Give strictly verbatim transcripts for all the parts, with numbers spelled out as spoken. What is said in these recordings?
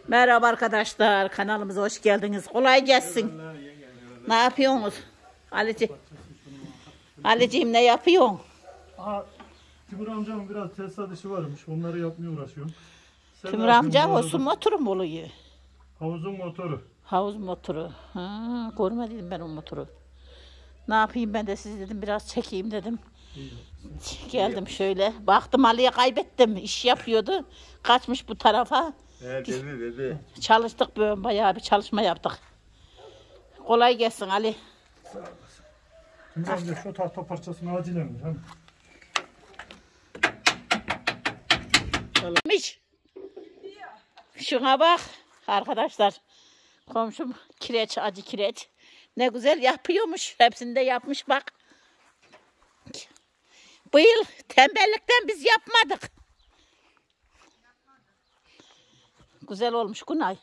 Merhaba arkadaşlar, kanalımıza hoş geldiniz. Kolay gelsin. Ne yapıyorsunuz? Alici, Aliciğim ne yapıyorsun? Aha, Timur amcamın biraz tesisat işi varmış. Onları yapmaya uğraşıyorum. Sen Timur ne yapıyorsun amca bu o arada? su motoru mu oluyor? Havuzun motoru. Havuz motoru. Ha, görmedim ben o motoru. Ne yapayım ben de siz dedim biraz çekeyim dedim. İyi. Geldim şöyle. Baktım Ali'ye kaybettim. İş yapıyordu. Kaçmış bu tarafa. Evet dedi dedi. Çalıştık böyle bayağı bir çalışma yaptık. Kolay gelsin Ali. Timur amca şu tahta parçasını acilen ver. Hani. Miş. Şuna bak arkadaşlar. Komşum kireç, acı kireç. Ne güzel yapıyormuş. Hepsini de yapmış bak. Bu yıl tembellikten biz yapmadık. Güzel olmuş Günay.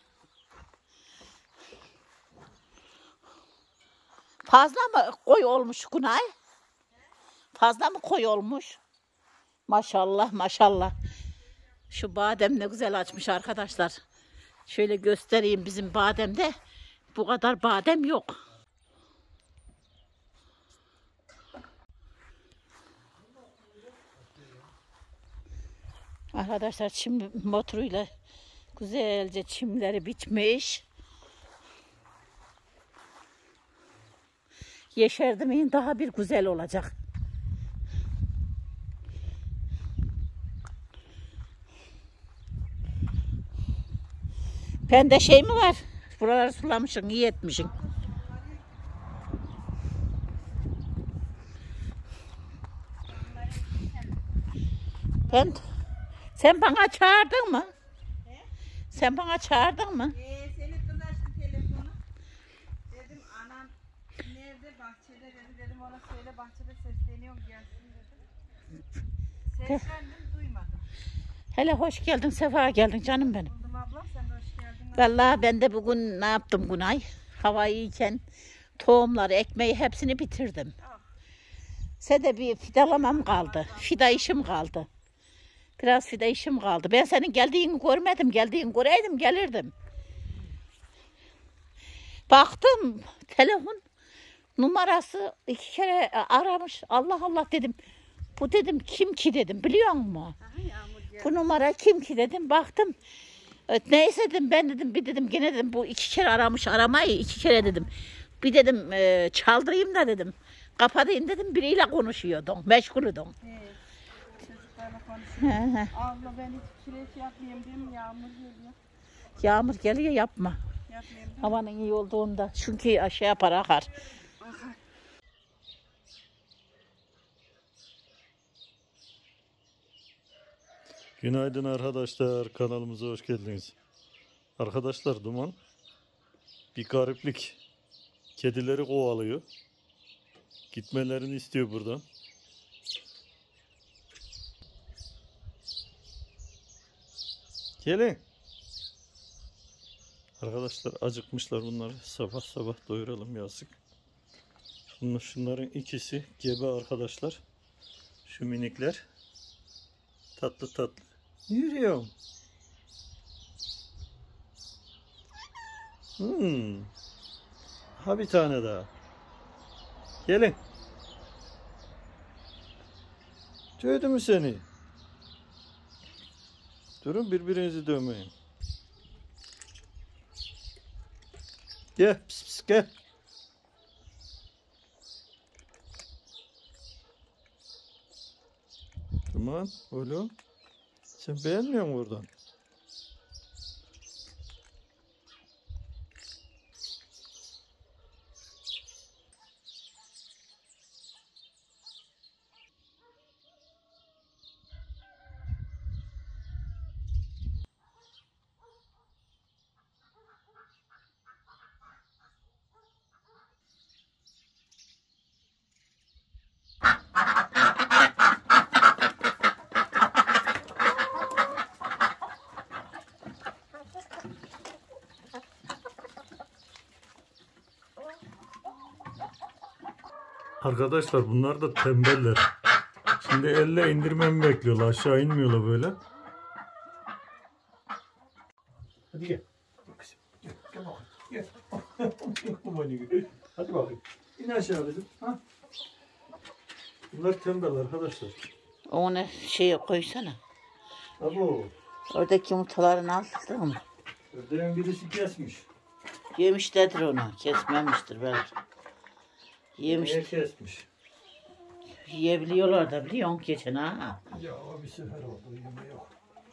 Fazla mı koyu olmuş Günay? Fazla mı koyu olmuş? Maşallah maşallah. Şu badem ne güzel açmış arkadaşlar. Şöyle göstereyim, bizim bademde bu kadar badem yok. Arkadaşlar çim motoruyla güzelce çimleri bitmiş. Yeşerdi mi daha bir güzel olacak. Bende şey mi var? Buraları sulamışsın, iyi etmişsin. Ben, sen bana çağırdın mı? He? Sen bana çağırdın mı? Ee, seni kız açtı telefonu. Dedim anam nerede, bahçede dedi. Dedim ona söyle bahçede sesleniyorum gelsin dedim. Seslendim duymadım. Hele hoş geldin, sefa geldin canım benim. Buldum abla, sen de hoş geldin. Vallahi ben de bugün ne yaptım Günay? Hava iyiyken tohumları, ekmeği hepsini bitirdim. Sede bir fidalamam kaldı. Fida işim kaldı. Biraz fida işim kaldı. Ben senin geldiğini görmedim. Geldiğini göreydim gelirdim. Baktım telefon numarası iki kere aramış. Allah Allah dedim. Bu dedim kim ki dedim, biliyor musun? Aha, Yağmur geldi. Bu numara kim ki dedim. Baktım. Neyse dedim, ben dedim bir dedim gene dedim bu iki kere aramış, aramayı iki kere dedim. Bir dedim e, çaldırayım da dedim. Kapatayım dedim, biriyle konuşuyordun, meşgulüdün. Evet. Çocuklarla konuşuyorum. Abla ben hiç kireç yapmayayım değil mi? Yağmur geliyor. Yağmur geliyor, yapma. Yapmayayım değil mi? Havanın iyi olduğunda. Çünkü şey yapar, akar. Aha. Günaydın arkadaşlar. Kanalımıza hoş geldiniz. Arkadaşlar Duman bir gariplik. Kedileri kovalıyor. Gitmelerini istiyor buradan. Gelin. Arkadaşlar acıkmışlar bunları. Sabah sabah doyuralım yazık. Bunlar, şunların ikisi gebe arkadaşlar. Şu minikler. Tatlı tatlı. Yürüyorum. Hmm. Ha bir tane daha. Gelin. Dövdü mü seni? Durun, birbirinizi dövmeyin. Gel, pis pis gel. Tamam oğlum. Sen beğenmiyor musun oradan? Arkadaşlar bunlar da tembeller. Şimdi elle indirmemi bekliyorlar. Aşağı inmiyorlar böyle. Hadi gel. Gel bakayım. Gel. Hadi bakayım. İn aşağı dedim. Ha? Bunlar tembel arkadaşlar. Onu şeye koysana. Abo. Oradaki yumurtalarını aldın mı? Ördeğin birisi kesmiş. Yemişlerdir onu. Kesmemiştir belki. Yemiş. Niye kesmiş? Yiyebiliyorlar da biliyor musun geçen ha? Ya o bir sefer oldu. Yeme yok.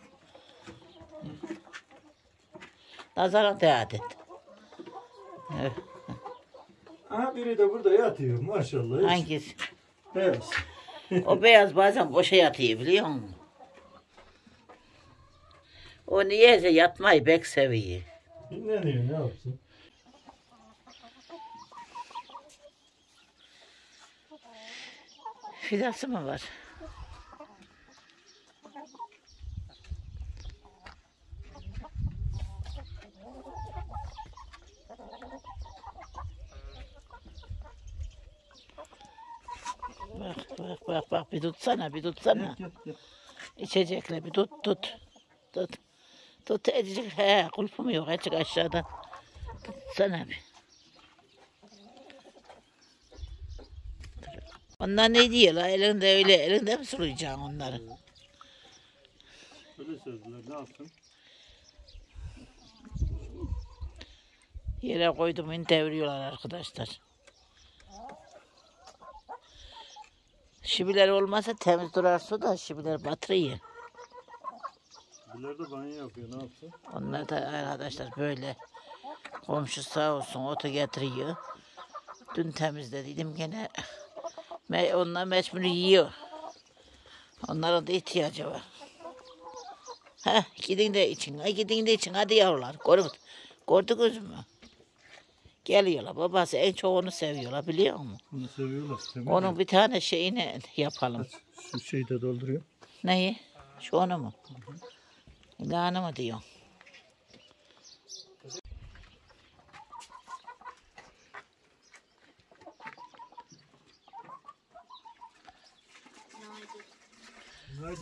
Nazara dikkat et. Evet. Aha biri de burada yatıyor maşallah. Hangisi? Beyaz. O beyaz bazen boşa yatıyor biliyor musun? O niyeyse yatmayı pek seviyor. Dinleniyor ne yapsın? Fidası mı var? Bak bak bak bak bir tutsana bir tutsana. Gel, gel. İçecekle bir tut tut. Tut. Tut edecek. He kulpum yok açık aşağıdan. Tutsana bir. Onlar ne diyorlar? Elinde öyle elinde mi sulayacaksın onları? Öyle sözler ne yapsın? Yere koydum in deviriyorlar arkadaşlar. Şibiler olmasa temiz durar su da şibiler batırıyor. Şibiler de banyo yapıyor ne yapsın? Onlar da arkadaşlar böyle komşu sağ olsun otu getiriyor. Dün temizlediydim gene me onlar mecbur yiyor. Onların da ihtiyacı var. Heh gidin de için, ha, gidin de için hadi yavrular. Gördünüz, gördünüz mü? Geliyorlar babası en çok onu seviyorlar biliyor musun? Bunu seviyorlar. Onun bir tane şeyini yapalım. Şu şeyi de dolduruyor. Neyi? Şu onu mu? İlanı mı diyor? Haydi.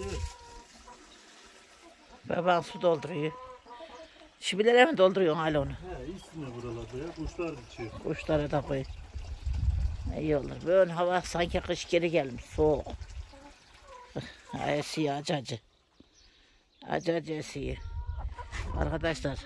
Baban su dolduruyor. Şibilere mi dolduruyorsun hala onu? He iyisine buralarda ya. Kuşlar içiyor. Kuşlara da koy. İyi olur. Böyle hava sanki kış geri gelmiş. Soğuk. Esiyor acı acı. Acı acı esiyor. Arkadaşlar.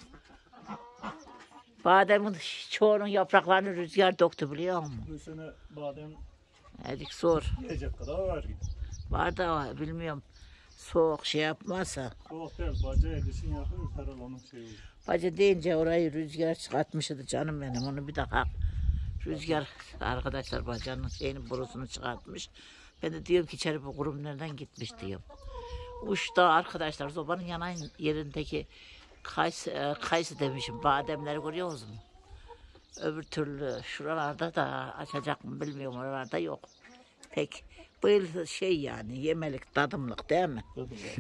Bademin çoğunun yapraklarını rüzgar döktü biliyor musun? Bu sene badem Edik zor. yiyecek kadar var. Var da bilmiyorum. Soğuk şey yapmazsa. Soğuk değil. Bacaya dişin yakın. Herhal onun şeyi olur. Bacı deyince orayı rüzgar çıkartmıştı canım benim. Onu bir daha rüzgar arkadaşlar bacanın şeyini borusunu çıkartmış. Ben de diyorum ki içeri bu kurum nereden gitmiş diyorum. Uçta arkadaşlar sobanın yanan yerindeki kayısı, kayısı demişim. Bademleri görüyor musun? Öbür türlü şuralarda da açacak mı bilmiyorum, oralarda yok. Pek bu yıl şey yani yemelik tadımlık değil mi? Tadım ya.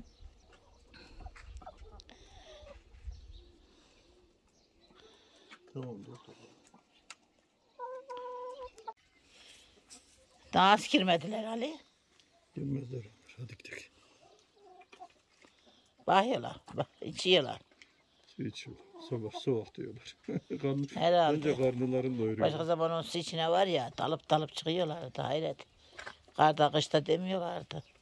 Tamam dur. Daha az girmediler Ali. Girmezler. Hadi gidelim. Bakıyorlar, bak, içiyorlar. Su içiyorlar. Sabah soğuk diyorlar. Karnı, Herhalde. önce karnılarını doyuruyor. Başka zaman onun su içine var ya dalıp dalıp çıkıyorlardı hayret. Karda kışta demiyorlardı.